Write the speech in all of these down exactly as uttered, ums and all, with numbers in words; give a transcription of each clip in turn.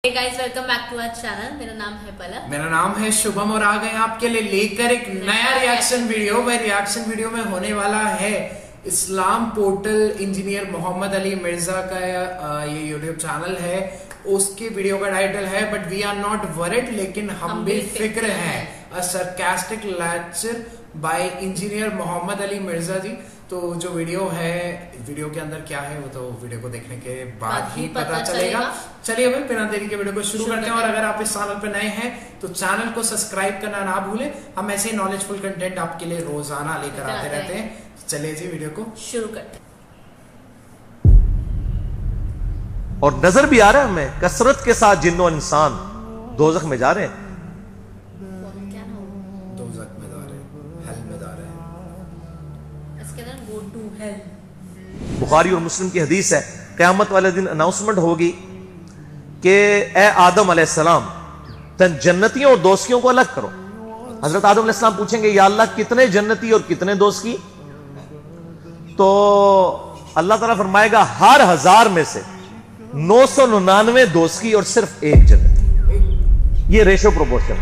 Hey guys, welcome back to our channel. मेरा नाम है पलक, मेरा नाम है शुभम और आ गए आपके लिए लेकर एक नया रिएक्शन वीडियो। वह रिएक्शन वीडियो में होने वाला है इस्लाम पोर्टल इंजीनियर मोहम्मद अली मिर्जा का ये यूट्यूब चैनल है, उसके वीडियो का टाइटल है but we are not worried, लेकिन हम, हम भी फिक्र हैं, a sarcastic lecture by engineer Mohammad Ali Mirza ji. तो जो वीडियो है, वीडियो के अंदर क्या है वो तो वीडियो को देखने के बाद ही पता, पता चलेगा। चलिए भाई बिना देरी के वीडियो को शुरू करते हैं। और अगर आप इस चैनल पर नए हैं तो चैनल को सब्सक्राइब करना ना भूलें, हम ऐसे ही नॉलेजफुल कंटेंट आपके लिए रोजाना लेकर आते रहते हैं। चलिए जी वीडियो को शुरू करते हैं। और नजर भी आ रहा है हमें कसरत के साथ जिन्नो इंसान दोजख में जा रहे हैं, दोजख में जा रहे हैं, हेल में जा रहे हैं। बुखारी और मुस्लिम की हदीस है, क़यामत वाले दिन अनाउंसमेंट होगी कि ए आदम अलैहिस्सलाम तन जन्नतियों और दोस्तियों को अलग करो। हजरत आदम अलैहिस्सलाम पूछेंगे या अल्लाह कितने जन्नती और कितने दोस्त की? तो अल्लाह ताला फरमाएगा हर हजार में से नौ सौ निन्यानवे दोस्त की और सिर्फ एक जन्नती। ये रेशो प्रोपोर्शन।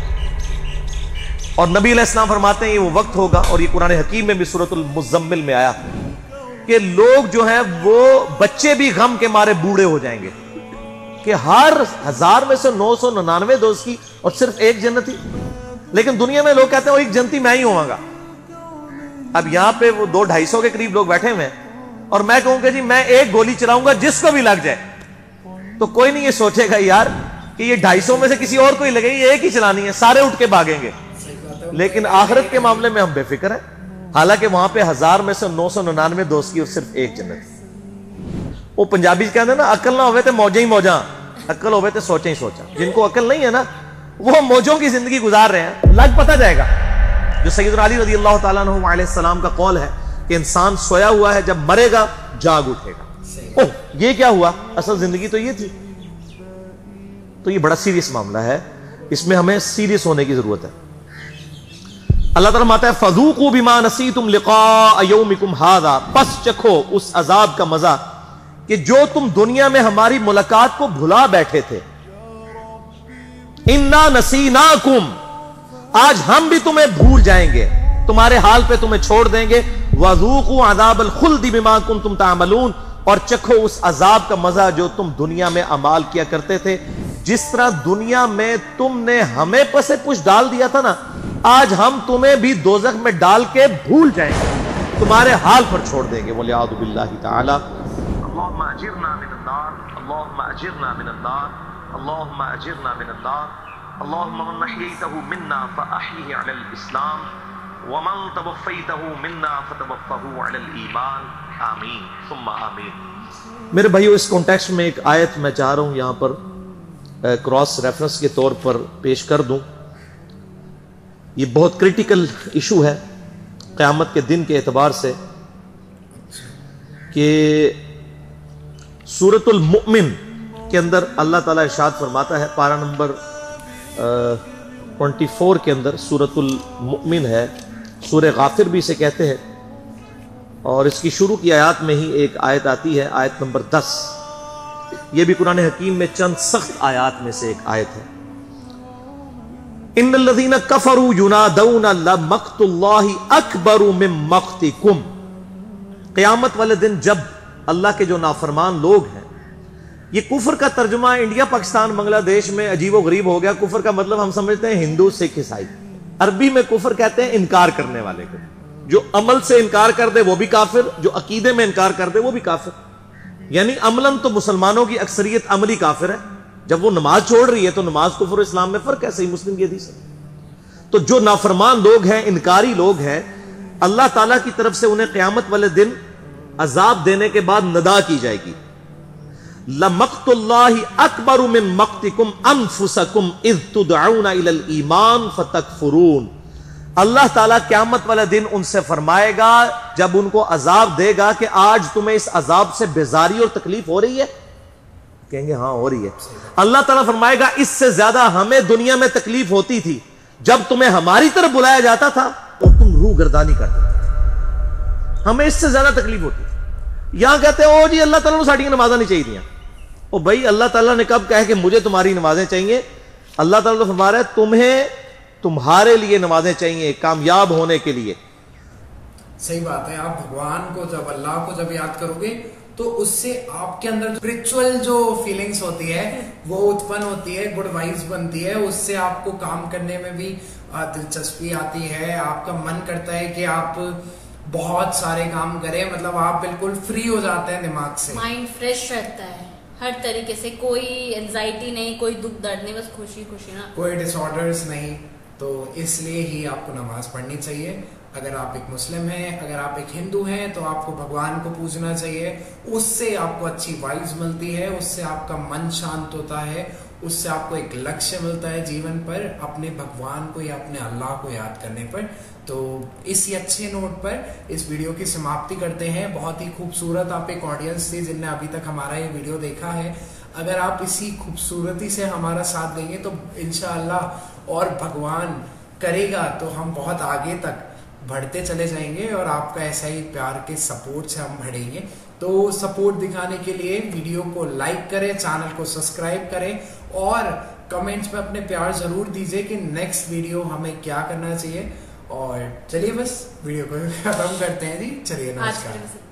और नबी अलैहिस्सलाम फरमाते हैं ये वो वक्त होगा, और ये कुरान हकीम में भी सूरतुल मुज़म्मिल में आया कि लोग जो हैं वो बच्चे भी गम के मारे बूढ़े हो जाएंगे कि हर हजार में से नौ सौ निन्यानवे दोस्त की और सिर्फ एक जन्नती। लेकिन दुनिया में लोग कहते हैं एक जन्नती मैं ही होऊंगा। अब यहां पे वो दो ढाई सौ के करीब लोग बैठे हुए हैं और मैं कहूंगा जी मैं एक गोली चलाऊंगा जिसको भी लग जाए, तो कोई नहीं ये सोचेगा यार कि ये ढाई सौ में से किसी और को ही लगेगी, ये एक ही चलानी है, सारे उठ के भागेंगे। लेकिन आखिरत के मामले में हम बेफिक्र हैं, हालांकि वहां पे हजार में से नौ सौ निन्यानवे दोस्त की और सिर्फ एक जन्नत। वो पंजाबी कहते हैं ना, अकल ना होवे तो मौजा ही मौजा, अकल होवे तो सोचा ही सोचा। जिनको अकल नहीं है ना वो मौजों की जिंदगी गुजार रहे हैं, लग पता जाएगा। जो सैयदना अली रज़ी अल्लाह ताला अन्हु अलैहि सलाम का कौल है कि इंसान सोया हुआ है, जब मरेगा जाग उठेगा। ओह ये क्या हुआ, असल जिंदगी तो ये थी। तो ये बड़ा सीरियस मामला है, इसमें हमें सीरियस होने की जरूरत है। अल्लाह ताला माता है फज़ूक़ू बिमा नसीतुम लिक़ा यौमिकुम हाज़ा, बस चखो उस अजाब का मजा कि जो तुम दुनिया में हमारी मुलाकात को भुला बैठे थे। इन्ना नसीनाकुम, आज हम भी तुम्हें भूल जाएंगे, तुम्हारे हाल पे तुम्हें छोड़ देंगे। वज़ूक़ू अज़ाबल खुल्दी बिमा कुन्तुम तामलून, और चखो उस अजाब का मजा जो तुम दुनिया में अमाल किया करते थे। जिस तरह दुनिया में तुमने हमें पसे पुश डाल दिया था ना, आज हम तुम्हें भी दोजख में डाल के भूल जाएंगे, तुम्हारे हाल पर छोड़ देंगे। वलियादु बिल्लाहि ताला। अल्लाहुम्मा अजिरना मिनन नार, अल्लाहुम्मा अजिरना मिनन नार, अल्लाहुम्मा अजिरना मिनन नार, अल्लाहुम्मा मन अहयैतहु मिन्ना फअहयिहि अलल इस्लाम व मन तवफ़्फ़ैतहु मिन्ना फतवफ़्फ़हु अलल ईमान, आमीन सुम्मा आमीन। मेरे भाइयों, इस कॉन्टेक्स्ट में एक आयत मैं चाह रहा हूं यहां पर क्रॉस रेफरेंस के तौर पर पेश कर दूं। ये बहुत क्रिटिकल इशू है क़यामत के दिन के एतबार से कि सूरतुल मुमिन के अंदर अल्लाह ताला इरशाद फरमाता है, पारा नंबर चौबीस के अंदर सूरतुल मुमिन है, सूरह गाफिर भी इसे कहते हैं। और इसकी शुरू की आयत में ही एक आयत आती है, आयत नंबर दस। यह भी कुरान हकीम में चंद सख्त आयत में से एक आयत है। इन्नल्लज़ीना कफ़रू युनादऊना लमक़्तुल्लाहि अकबरु मिन मक़्तिकुम। क़यामत वाले दिन जब अल्लाह के जो नाफरमान लोग हैं, ये कुफर का तर्जुमा इंडिया पाकिस्तान बांग्लादेश में अजीबो गरीब हो गया। कुफर का मतलब हम समझते हैं हिंदू सिख ईसाई। अरबी में कुफर कहते हैं इनकार करने वाले को, जो अमल से इनकार कर दे वो भी काफिर, जो अकीदे में इनकार कर दे वो भी काफिर। यानी अमलन तो मुसलमानों की अक्सरियत अमली काफिर है, जब वो नमाज छोड़ रही है तो नमाज कुफर इस्लाम में फर्क है, सही मुस्लिम की हदीस है। तो जो नाफरमान लोग हैं, इनकारी लोग हैं, अल्लाह ताला की तरफ से उन्हें क़यामत वाले दिन अजाब देने के बाद नदा की जाएगी। लमक़्तुल्लाहि अकबरु मिन मक़्तिकुम अनफुसकुम इज़ तुदऊना इलल ईमान फतकफुरून। अल्लाह ताला क़यामत वाले दिन उनसे फरमाएगा, जब उनको अजाब देगा कि आज तुम्हें इस अजाब से बेजारी और तकलीफ हो रही है, कहेंगे हाँ हो रही है। अल्लाह ताला फरमाएगा इससे ज्यादा हमें दुनिया में तकलीफ होती थी, जब तुम्हें हमारी तरफ बुलाया जाता था और तुम रूह गर्दानी करते थे, हमें इससे ज्यादा तकलीफ होती थी। यहां कहते हैं ओ जी अल्लाह ताला नूं साडियां नमाज़ां नहीं चाहिए, او بھائی اللہ تعالیٰ نے کب کہا کہ مجھے تمہاری نمازیں چاہیے؟ اللہ تعالیٰ تو فرما رہا ہے تمہیں تمہارے لیے نمازیں چاہیے کامیاب ہونے کے لیے. صحیح بات ہے. آپ بھگوان کو جب اللہ کو جب یاد کرو گے تو اس سے آپ کے اندر اسپرچل جو فیلنگس ہوتی ہے وہ اتپن ہوتی ہے, گڈ وائبس بنتی ہے, اس سے آپ کو کام کرنے میں بھی دلچسپی آتی ہے, آپ کا من کرتا ہے کہ آپ بہت سارے کام کریں, مطلب آپ بالکل فری ہو جاتے ہیں دماغ سے, مائنڈ فریش رہتا ہے ہر طریقے سے, کوئی اینزائٹی نہیں, کوئی دکھ درد نہیں, بس خوشی خوشی نا, کوئی ڈس آرڈرز نہیں. تو اس لیے ہی آپ کو نماز پڑھنی چاہیے. اگر آپ ایک مسلم ہیں, اگر آپ ایک ہندو ہیں تو آپ کو بھگوان کو پوجنا چاہیے, اس سے آپ کو اچھی وائبز ملتی ہے, اس سے آپ کا من شانت ہوتا ہے, اس سے آپ کو ایک لکشیہ ملتا ہے جیون پر اپنے بھگوان کو یا اپنے اللہ کو یاد کرنے پر. تو اسی اچھے نوٹ پر اس ویڈیو کی سماپتی کرتے ہیں. بہت ہی خوبصورت آپ ایک آڈینس تھی جن نے ابھی تک ہمارا یہ ویڈیو دیکھا ہے. اگر آپ اسی خوبصورتی سے ہمارا ساتھ دیں گے تو انشاءاللہ اور بھگوان کرے گا تو ہم بہت آگے تک بڑھتے چلے جائیں گے, اور آپ کا ایسا ہی پیار کے سپورٹ سے ہم بڑھیں گے. تو سپورٹ دکھانے کے لیے ویڈیو کو لائک کریں, چینل کو سبسکرائب کریں, اور کمنٹس میں اپنے پیار ضرور دیجیے کہ نیکسٹ ویڈیو ہمیں کیا کرنا چاہیے. اور چلیے بس ویڈیو کو ختم کرتے ہیں جی. چلیے نمسکار.